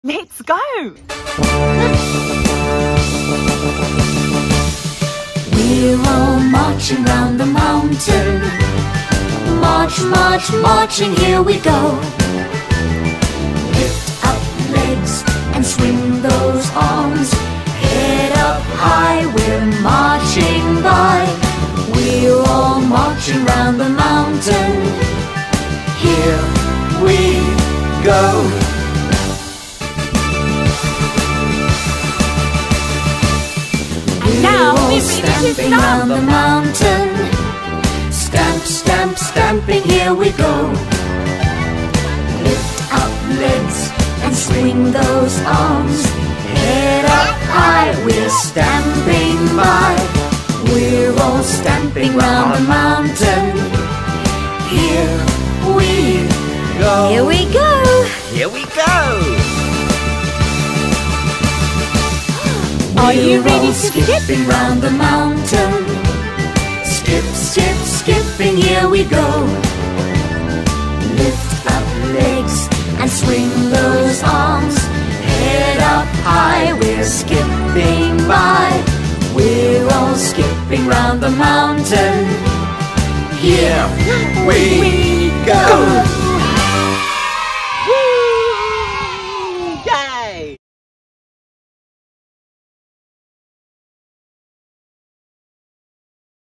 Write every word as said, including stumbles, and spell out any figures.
Let's go! We're all marching round the mountain. March, march, marching, here we go. Lift up legs and swing those arms. Head up high, we're marching by. We're all marching round the mountain. Here we go. Now we're ready to Stamping round the mountain. Stamp, stamp, stamping, here we go. Lift up legs and swing those arms. Head up high, we're stamping by. We're all stamping round the mountain. Here we go. Here we go! Here we go! Are you We're ready all to skip? skipping round the mountain? Skip, skip, skipping, here we go. Lift up legs and swing those arms. Head up high, we're skipping by. We're all skipping round the mountain. Here we go.